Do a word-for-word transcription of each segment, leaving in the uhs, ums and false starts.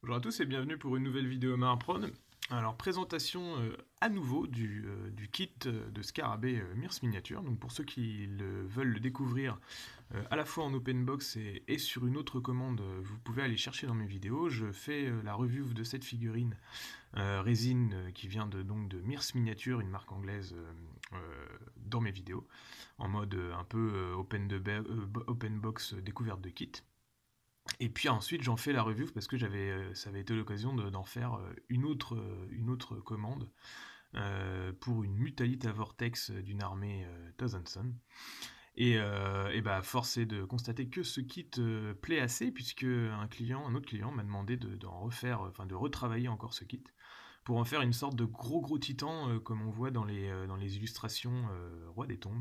Bonjour à tous et bienvenue pour une nouvelle vidéo Marprod. Alors présentation euh, à nouveau du, euh, du kit euh, de Scarabée euh, Mirs Miniature. Donc pour ceux qui le, veulent le découvrir euh, à la fois en open box et, et sur une autre commande, euh, vous pouvez aller chercher dans mes vidéos. Je fais euh, la review de cette figurine euh, résine euh, qui vient de, donc de Mirs Miniature, une marque anglaise, euh, euh, dans mes vidéos, en mode euh, un peu euh, open, de euh, open box euh, découverte de kit. Et puis ensuite j'en fais la review parce que j'avais, euh, ça avait été l'occasion de- d'en faire euh, une autre, euh, une autre commande euh, pour une Mutalite à Vortex d'une armée euh, Thousandson. Et, euh, et bah force est de constater que ce kit euh, plaît assez puisque un client, un autre client m'a demandé de, d'en refaire, enfin de retravailler encore ce kit pour en faire une sorte de gros gros titan euh, comme on voit dans les, euh, dans les illustrations euh, Roi des Tombes.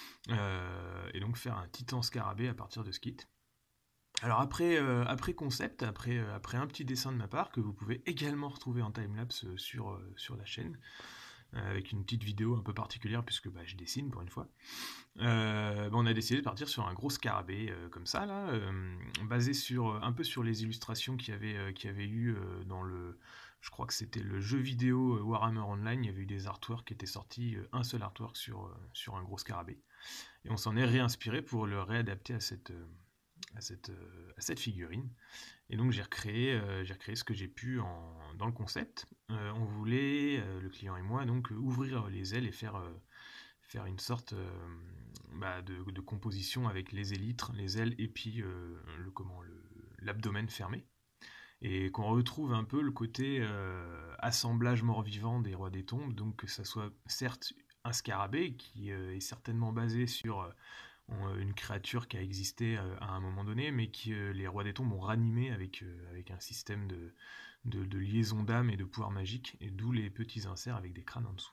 Euh, et donc faire un titan scarabée à partir de ce kit. Alors après, euh, après concept, après, euh, après un petit dessin de ma part, que vous pouvez également retrouver en timelapse euh, sur, euh, sur la chaîne, euh, avec une petite vidéo un peu particulière puisque bah, je dessine pour une fois, euh, bah, on a décidé de partir sur un gros scarabée euh, comme ça, là, euh, basé sur, un peu sur les illustrations qu'il y avait, euh, qu'il y avait eu euh, dans le... Je crois que c'était le jeu vidéo euh, Warhammer Online, il y avait eu des artworks qui étaient sortis, euh, un seul artwork sur, euh, sur un gros scarabée. Et on s'en est réinspiré pour le réadapter à cette... euh, à cette, euh, à cette figurine. Et donc j'ai recréé, euh, j'ai recréé ce que j'ai pu en, dans le concept. Euh, on voulait, euh, le client et moi, donc euh, ouvrir les ailes et faire, euh, faire une sorte euh, bah, de, de composition avec les élytres, les ailes et puis euh, le, comment, le, l'abdomen fermé. Et qu'on retrouve un peu le côté euh, assemblage mort-vivant des rois des tombes, donc que ça soit certes un scarabée qui euh, est certainement basé sur euh, une créature qui a existé euh, à un moment donné, mais que euh, les rois des tombes ont ranimé avec, euh, avec un système de, de, de liaison d'âme et de pouvoir magique, et d'où les petits inserts avec des crânes en dessous.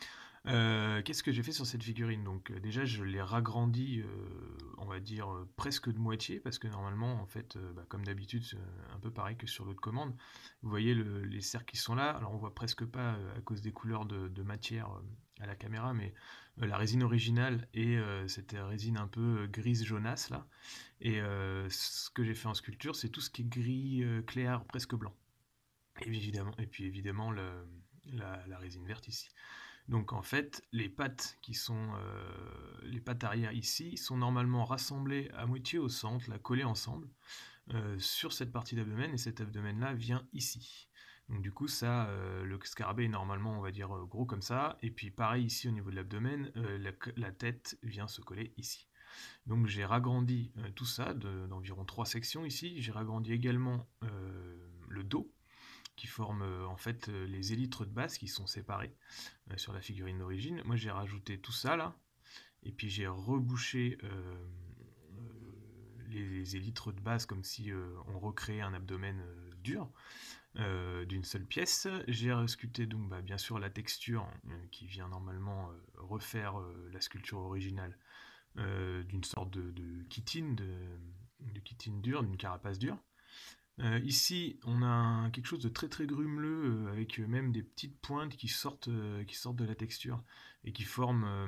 Euh, Qu'est-ce que j'ai fait sur cette figurine? Donc euh, déjà je l'ai ragrandi, euh, on va dire euh, presque de moitié, parce que normalement en fait, euh, bah, comme d'habitude, un peu pareil que sur l'autre commande, vous voyez le, les cercles qui sont là, alors on voit presque pas euh, à cause des couleurs de, de matière euh, à la caméra, mais euh, la résine originale et euh, cette résine un peu euh, grise jaunasse là, et euh, ce que j'ai fait en sculpture c'est tout ce qui est gris euh, clair, presque blanc, et évidemment, et puis évidemment le, la, la résine verte ici. Donc en fait, les pattes qui sont euh, les pattes arrière ici sont normalement rassemblées à moitié au centre, là, collées ensemble euh, sur cette partie d'abdomen, et cet abdomen-là vient ici. Donc du coup, ça, euh, le scarabée est normalement, on va dire, euh, gros comme ça, et puis pareil ici au niveau de l'abdomen, euh, la, la tête vient se coller ici. Donc j'ai ragrandi euh, tout ça d'environ trois sections ici. J'ai ragrandi également euh, le dos qui forme euh, en fait euh, les élytres de base qui sont séparés euh, sur la figurine d'origine. Moi j'ai rajouté tout ça là, et puis j'ai rebouché euh, euh, les, les élytres de base comme si euh, on recréait un abdomen euh, dur euh, d'une seule pièce. J'ai resculpté donc bah, bien sûr la texture euh, qui vient normalement euh, refaire euh, la sculpture originale euh, d'une sorte de, de chitine, de, de chitine dure, d'une carapace dure. Euh, ici, on a un- quelque chose de très très grumeleux, euh, avec même des petites pointes qui sortent, euh, qui sortent de la texture et qui forment, euh,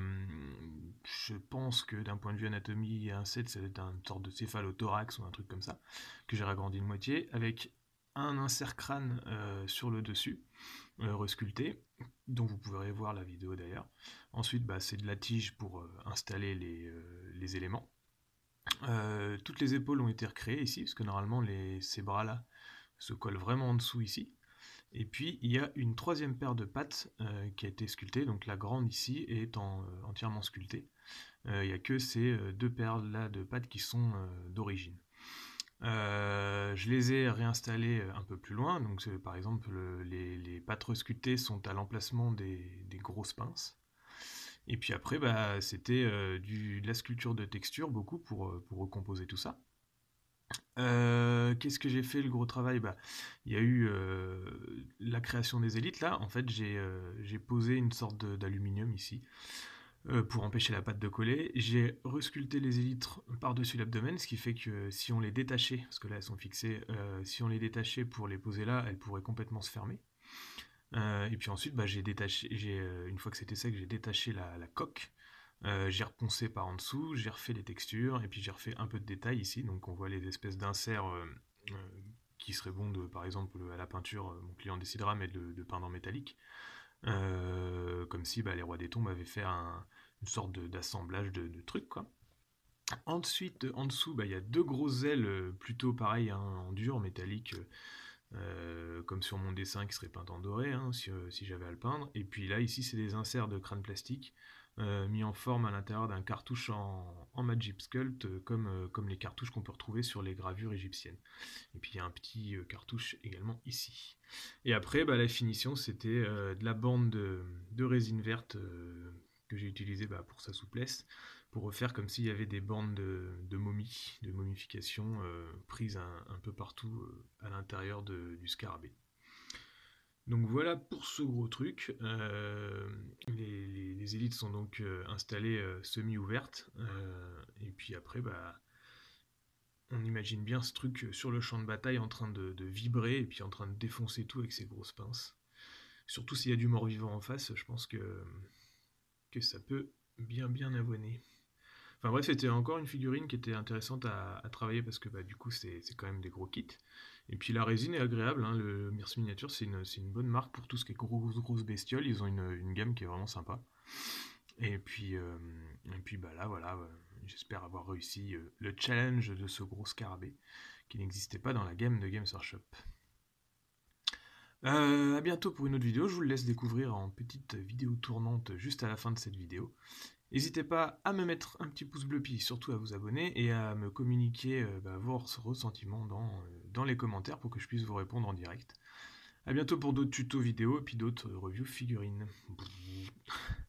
je pense que d'un point de vue anatomie, un set, ça doit être une sorte de céphalothorax ou un truc comme ça, que j'ai ragrandi de moitié, avec un insert crâne euh, sur le dessus, euh, resculpté, dont vous pourrez voir la vidéo d'ailleurs. Ensuite, bah, c'est de la tige pour euh, installer les, euh, les éléments. Euh, toutes les épaules ont été recréées ici, parce que normalement les, ces bras-là se collent vraiment en dessous ici. Et puis il y a une troisième paire de pattes euh, qui a été sculptée, donc la grande ici est en, euh, entièrement sculptée. Euh, il n'y a que ces euh, deux paires-là de pattes qui sont euh, d'origine. Euh, je les ai réinstallées euh, un peu plus loin, donc par exemple le, les, les pattes resculptées sont à l'emplacement des, des grosses pinces. Et puis après, bah, c'était euh, du, de la sculpture de texture, beaucoup, pour, euh, pour recomposer tout ça. Euh, Qu'est-ce que j'ai fait le gros travail? Bah, il y a eu euh, la création des élites là. En fait, j'ai euh, j'ai posé une sorte d'aluminium ici euh, pour empêcher la pâte de coller. J'ai resculpté les élytres par-dessus l'abdomen, ce qui fait que si on les détachait, parce que là elles sont fixées, euh, si on les détachait pour les poser là, elles pourraient complètement se fermer. Euh, et puis ensuite, bah, j'ai détaché, j'ai, euh, une fois que c'était sec, j'ai détaché la, la coque. Euh, j'ai reponcé par en dessous, j'ai refait les textures, et puis j'ai refait un peu de détails ici, donc on voit les espèces d'inserts euh, euh, qui serait bon, de, par exemple, à la peinture, euh, mon client décidera, mais de, de peindre en métallique. Euh, comme si bah, les Rois des Tombes avaient fait un, une sorte d'assemblage de, de, de trucs, quoi. Ensuite, en dessous, bah, il y a deux grosses ailes, euh, plutôt pareil, hein, en dur, métallique, euh, comme sur mon dessin qui serait peint en doré, hein, si, euh, si j'avais à le peindre. Et puis là, ici, c'est des inserts de crâne plastique, euh, mis en forme à l'intérieur d'un cartouche en, en Magic Sculpt, euh, comme, euh, comme les cartouches qu'on peut retrouver sur les gravures égyptiennes. Et puis il y a un petit euh, cartouche également ici. Et après, bah, la finition, c'était euh, de la bande de, de résine verte, euh, que j'ai utilisée bah, pour sa souplesse, pour refaire comme s'il y avait des bandes de, de momie, de momification, euh, prises un, un peu partout, euh, à l'intérieur de- du scarabée. Donc voilà pour ce gros truc. Euh, les, les- les élites sont donc euh, installées, euh, semi-ouvertes. Euh, et puis après, bah, on imagine bien ce truc sur le champ de bataille en train de, de vibrer et puis en train de défoncer tout avec ses grosses pinces. Surtout s'il y a du mort-vivant en face, je pense que, que ça peut bien bien avoiner. Enfin bref, c'était encore une figurine qui était intéressante à, à travailler parce que bah, du coup c'est quand même des gros kits. Et puis la résine est agréable, hein, le Mirs Miniature c'est une, une bonne marque pour tout ce qui est grosses grosses bestioles, ils ont une, une gamme qui est vraiment sympa. Et puis, euh, et puis bah là voilà, euh, j'espère avoir réussi euh, le challenge de ce gros scarabée qui n'existait pas dans la gamme de Games Workshop. Euh, à bientôt pour une autre vidéo, je vous le laisse découvrir en petite vidéo tournante juste à la fin de cette vidéo. N'hésitez pas à me mettre un petit pouce bleu, puis surtout à vous abonner et à me communiquer euh, bah, vos ressentiments dans, euh, dans les commentaires pour que je puisse vous répondre en direct. A bientôt pour d'autres tutos vidéo et puis d'autres reviews figurines.